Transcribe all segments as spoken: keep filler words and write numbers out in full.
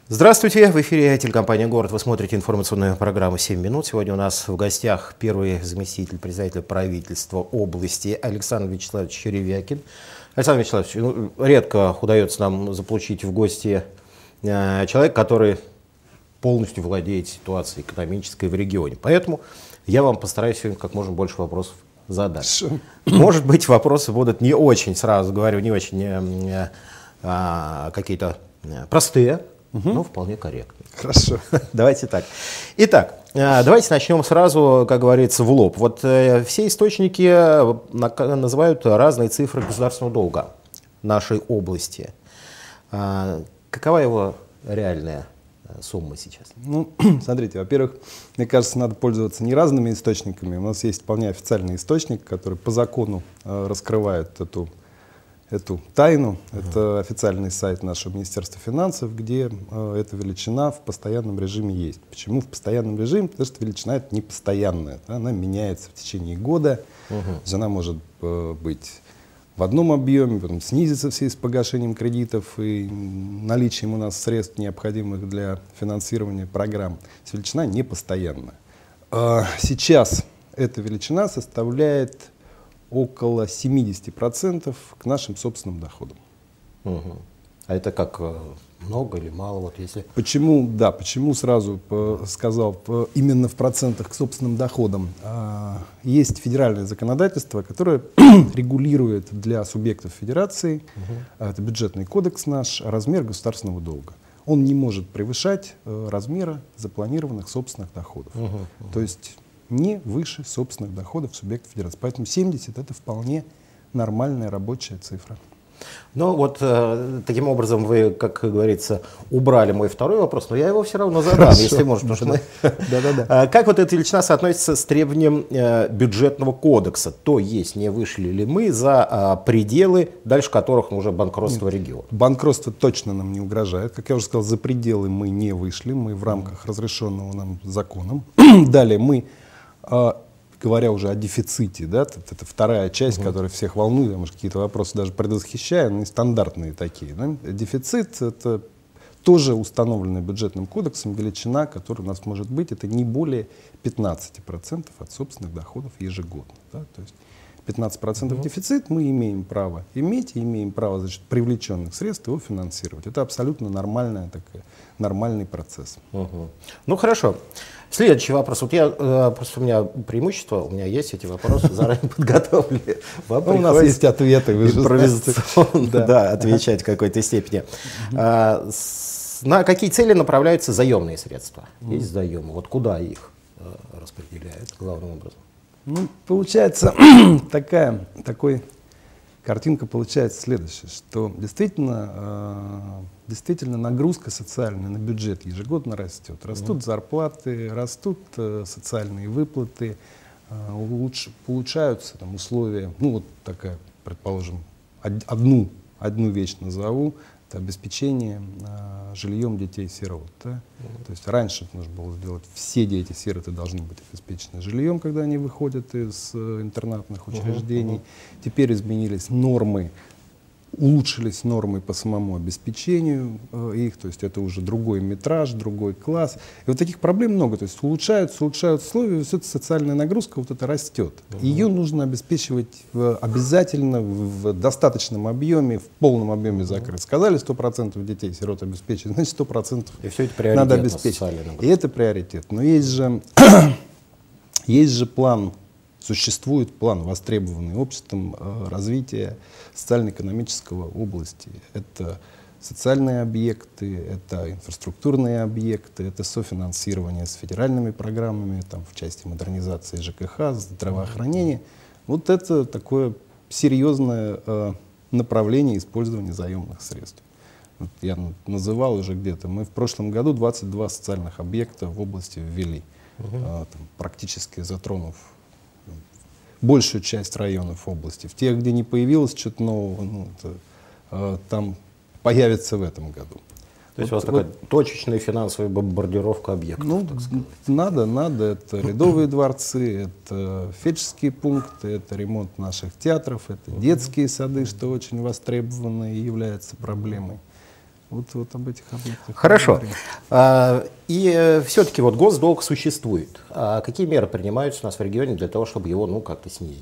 Здравствуйте, в эфире телекомпания «Город». Вы смотрите информационную программу «семь минут». Сегодня у нас в гостях первый заместитель председателя правительства области Александр Вячеславович Черевякин. Александр Вячеславович, ну, редко удается нам заполучить в гости э, человека, который полностью владеет ситуацией экономической в регионе. Поэтому я вам постараюсь сегодня как можно больше вопросов задать. Может быть, вопросы будут не очень, сразу говорю, не очень э, э, какие-то простые, угу. но вполне корректно. Хорошо. Давайте так. Итак, давайте начнем сразу, как говорится, в лоб. Вот э, все источники называют разные цифры государственного долга нашей области. А, какова его реальная сумма сейчас? Ну, смотрите, во-первых, мне кажется, надо пользоваться не разными источниками. У нас есть вполне официальный источник, который по закону э, раскрывает эту эту тайну. Uh-huh. Это официальный сайт нашего Министерства финансов, где э, эта величина в постоянном режиме есть. Почему в постоянном режиме? Потому что величина это не постоянная, да? Она меняется в течение года. Uh-huh. Она может э, быть в одном объеме, потом снизится в связи с погашением кредитов и наличием у нас средств, необходимых для финансирования программ. Величина не постоянная. Э, сейчас эта величина составляет около семидесяти процентов к нашим собственным доходам. Угу. А это как, много или мало? Вот если... Почему, да, почему сразу сказал именно в процентах к собственным доходам? Есть федеральное законодательство, которое регулирует для субъектов федерации, угу. это бюджетный кодекс наш, размер государственного долга. Он не может превышать размера запланированных собственных доходов. Угу, угу. То есть не выше собственных доходов субъекта федерации. Поэтому семьдесят это вполне нормальная рабочая цифра. Ну вот э, таким образом вы, как говорится, убрали мой второй вопрос, но я его все равно задам, Хорошо. Если можно. Потому что мы... да, да, да. Как вот эта величина соотносится с требованием э, бюджетного кодекса? То есть не вышли ли мы за э, пределы, дальше которых уже банкротство региона? Банкротство точно нам не угрожает. Как я уже сказал, за пределы мы не вышли, мы в рамках разрешенного нам законом. Далее мы, говоря уже о дефиците, да, это вторая часть, угу. которая всех волнует, я, может, какие-то вопросы даже предвосхищаю, но стандартные такие. Да? Дефицит — это тоже установленная бюджетным кодексом величина, которая у нас может быть, это не более пятнадцати процентов от собственных доходов ежегодно. Да? То есть пятнадцать процентов угу. дефицит мы имеем право иметь, и имеем право за счет привлеченных средств его финансировать. Это абсолютно нормальная такая, нормальный процесс. Угу. Ну хорошо. Следующий вопрос. Вот я, просто у меня преимущество, у меня есть эти вопросы заранее подготовлены. У нас есть ответы. Импровизационно, да, отвечать в какой-то степени. На какие цели направляются заемные средства? Есть заемы. Вот куда их распределяют главным образом? Ну, получается такая, такой картинка получается следующая, что действительно, э, действительно нагрузка социальная на бюджет ежегодно растет. Растут mm-hmm. зарплаты, растут э, социальные выплаты, э, улучш, улучшаются там, условия, ну вот такая, предположим, од, одну, одну вещь назову, это обеспечение э, жильем детей-сирот. Да? Mm-hmm. То есть раньше нужно было сделать, все дети-сироты должны быть обеспечены жильем, когда они выходят из э, интернатных учреждений. Mm-hmm. Теперь изменились нормы, улучшились нормы по самому обеспечению э, их, то есть это уже другой метраж, другой класс. И вот таких проблем много, то есть улучшаются, улучшаются условия, все это социальная нагрузка вот это растет. Uh-huh. Ее нужно обеспечивать в, обязательно в, в достаточном объеме, в полном объеме закрыть. Uh-huh. Сказали, сто процентов детей сирот обеспечить, значит сто процентов и все это надо обеспечить. И это приоритет. Но есть же, есть же план, существует план, востребованный обществом э, развития социально-экономического области. Это социальные объекты, это инфраструктурные объекты, это софинансирование с федеральными программами, там, в части модернизации ЖКХ, здравоохранения. Вот это такое серьезное э, направление использования заемных средств. Вот я называл уже где-то, мы в прошлом году двадцать два социальных объекта в области ввели, угу. э, там, практически затронув большую часть районов области. В тех, где не появилось что-то нового, ну, это, э, там появится в этом году. То есть вот, у вас такая вот, точечная финансовая бомбардировка объектов, ну, так сказать. Надо, надо. Это рядовые дворцы, это фельдшерские пункты, это ремонт наших театров, это детские сады, что очень востребовано и является проблемой. Вот, вот об этих объектах. Хорошо. А, и э, все-таки вот госдолг существует. А какие меры принимаются у нас в регионе для того, чтобы его ну, как-то снизить?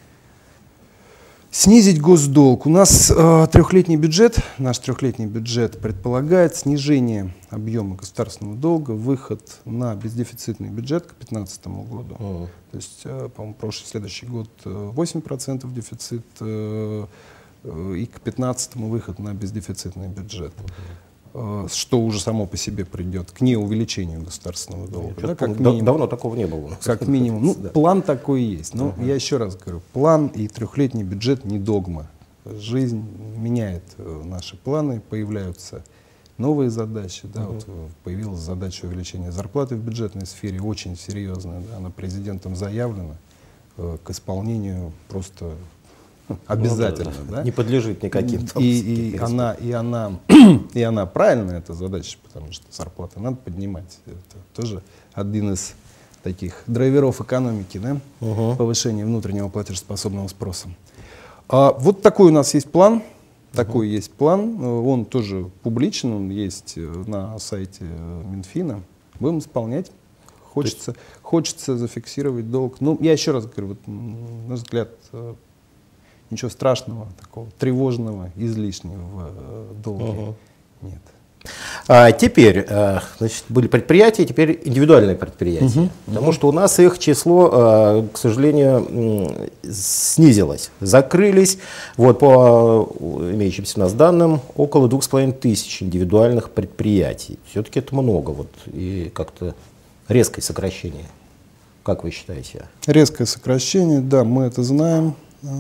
Снизить госдолг. У нас э, трехлетний бюджет, наш трехлетний бюджет предполагает снижение объема государственного долга, выход на бездефицитный бюджет к две тысячи пятнадцатому году. Mm. То есть, э, по-моему, прошлый, следующий год восемь процентов дефицит, э, э, и к две тысячи пятнадцатому выход на бездефицитный бюджет. Mm. Что уже само по себе придет к неувеличению государственного долга. Да, как минимум, давно такого не было. Как минимум. Ну, да. План такой есть. Но uh-huh. я еще раз говорю, план и трехлетний бюджет не догма. Жизнь меняет наши планы, появляются новые задачи. Да, uh-huh. вот появилась задача увеличения зарплаты в бюджетной сфере, очень серьезная. Да, она президентом заявлена, э, к исполнению просто... Обязательно, ну, да, да. Не подлежит никаким. И, и, она, и, она, и она правильная, эта задача, потому что зарплаты надо поднимать. Это тоже один из таких драйверов экономики, да? Угу. Повышение внутреннего платежеспособного спроса. А вот такой у нас есть план. Такой угу. есть план. Он тоже публичен, он есть на сайте Минфина. Будем исполнять. Хочется, есть... хочется зафиксировать долг. Ну, я еще раз говорю, вот, на наш взгляд, ничего страшного, такого тревожного, излишнего в э, долге угу. нет. А теперь, э, значит, были предприятия, теперь индивидуальные предприятия. Угу. Потому угу. что у нас их число, э, к сожалению, снизилось. Закрылись, вот, по имеющимся у нас данным, около двух с половиной тысяч индивидуальных предприятий. Все-таки это много, вот, и как-то резкое сокращение. Как вы считаете? Резкое сокращение, да, мы это знаем.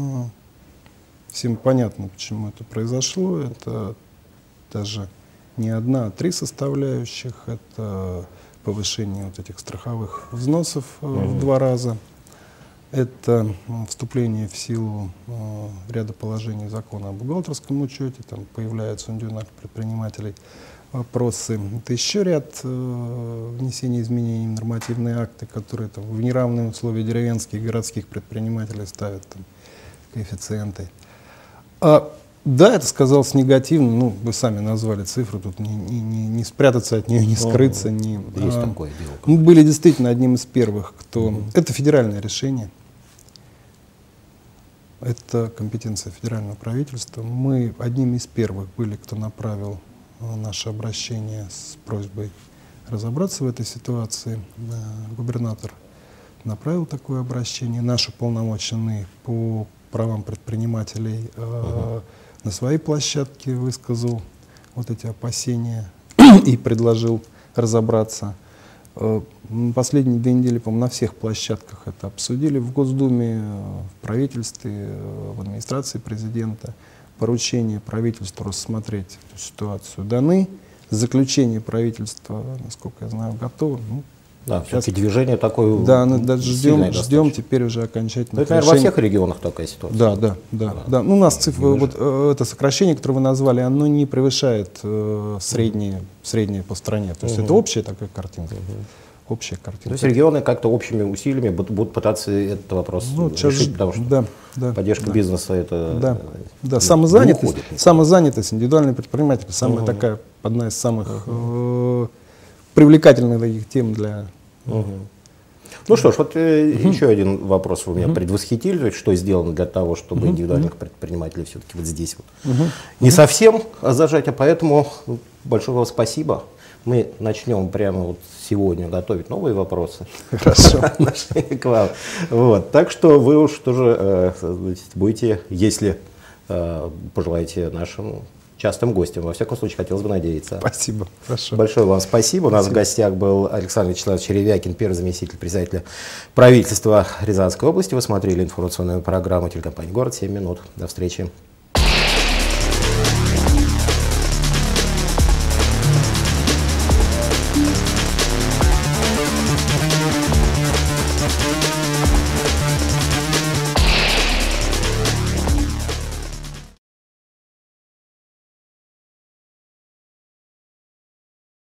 Всем понятно, почему это произошло. Это даже не одна, а три составляющих. Это повышение вот этих страховых взносов mm-hmm. в два раза. Это вступление в силу э, ряда положений закона о бухгалтерском учете. Там появляются у индивидуальных предпринимателей вопросы. Это еще ряд э, внесения изменений в нормативные акты, которые там, в неравные условия деревенских и городских предпринимателей ставят там, коэффициенты. А, да, это сказалось негативно, ну, вы сами назвали цифру, тут не, не, не, не спрятаться от нее, не скрыться. О, не, есть а, такое дело. Мы были действительно одним из первых, кто... Mm-hmm. Это федеральное решение, это компетенция федерального правительства. Мы одним из первых были, кто направил наше обращение с просьбой разобраться в этой ситуации. Губернатор направил такое обращение. Наши уполномоченные по правам предпринимателей э, uh-huh. на своей площадке высказал вот эти опасения и предложил разобраться. Э, последние две недели, по-моему, на всех площадках это обсудили в Госдуме, в правительстве, в администрации президента. Поручение правительству рассмотреть эту ситуацию даны. Заключение правительства, насколько я знаю, готово. Ну, да, все-таки движение такое. Да, ну, даже ждем, ждем теперь уже окончательно. Это, наверное, во всех регионах такая ситуация. Да, да, да. да. да. Ну, у нас цифра, вот, э, это сокращение, которое вы назвали, оно не превышает э, среднее, среднее по стране. То есть угу. это общая такая картинка. Угу. Общая картинка. То есть регионы как-то общими усилиями будут, будут пытаться этот вопрос ну, решить, ж... потому что да, да, поддержка да. бизнеса это да. Да. Самозанятость, самозанятость, индивидуальный предприниматель, самая угу. такая, одна из самых угу. э, привлекательных таких тем для... Угу. Ну что ж, вот э, угу. еще один вопрос вы меня угу. предвосхитили, то есть что сделано для того, чтобы угу. индивидуальных предпринимателей все-таки вот здесь вот угу. не совсем зажать, а поэтому большое вам спасибо. Мы начнем прямо вот сегодня готовить новые вопросы. Хорошо. К вам. Вот. Так что вы уж тоже э, значит, будете, если э, пожелаете, нашим частым гостем. Во всяком случае, хотелось бы надеяться. Спасибо. Хорошо. Большое вам спасибо. У нас спасибо. В гостях был Александр Вячеславович Черевякин, первый заместитель председателя правительства Рязанской области. Вы смотрели информационную программу телекомпании «Город». семь минут. До встречи.